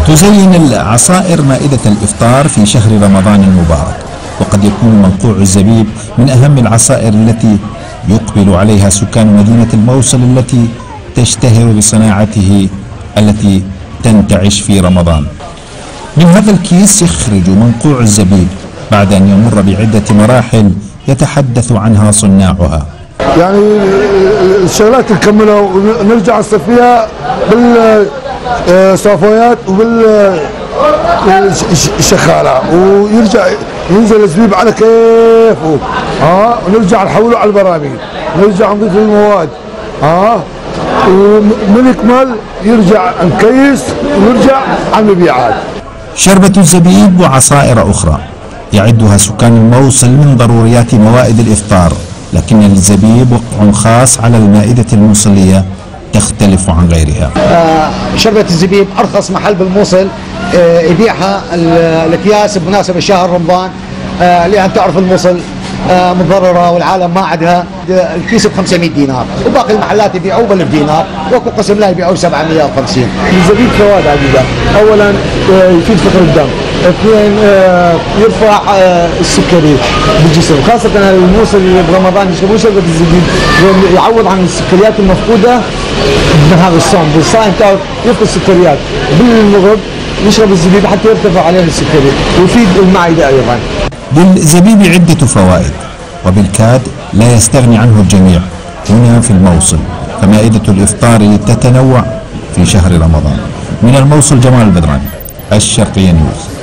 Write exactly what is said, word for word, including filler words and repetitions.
تزين العصائر مائدة الإفطار في شهر رمضان المبارك، وقد يكون منقوع الزبيب من أهم العصائر التي يقبل عليها سكان مدينة الموصل التي تشتهر بصناعته التي تنتعش في رمضان. من هذا الكيس يخرج منقوع الزبيب بعد أن يمر بعدة مراحل يتحدث عنها صناعها. يعني الشغلات نكملها ونرجع نصفيها بالصافويات وبالشخالة، ويرجع ينزل الزبيب على كيفه اه ونرجع نحوله على البراميل، نرجع نضيف المواد اه ومن يكمل يرجع نكيس ونرجع على المبيعات. شربة الزبيب وعصائر أخرى يعدها سكان الموصل من ضروريات موائد الإفطار، لكن الزبيب وقع خاص على المائدة الموصلية تختلف عن غيرها. آه شربة الزبيب أرخص محل بالموصل آه يبيعها الأكياس بمناسبة شهر رمضان، آه لأن تعرف الموصل آه متضررة والعالم ما عندها، الكيس ب خمسمئة دينار وباقي المحلات يبيعوه ب ألف دينار، وكو قسم لا يبيعوه سبعمئة وخمسين. الزبيب فوائد عديدة، أولا يفيد فقر الدم، اثنين يرفع السكري بالجسم، خاصة الموصل اللي برمضان يشربوا شربة الزبيب يعوض عن السكريات المفقودة بنهار الصوم، بالصائم تعرف يفقد السكريات، بالمغرب يشرب الزبيب حتى يرتفع عليه السكري ويفيد المعدة أيضا. للزبيب عدة فوائد، وبالكاد لا يستغني عنه الجميع هنا في الموصل، فمائدة الإفطار تتنوع في شهر رمضان. من الموصل جمال البدراني، الشرقية نيوز.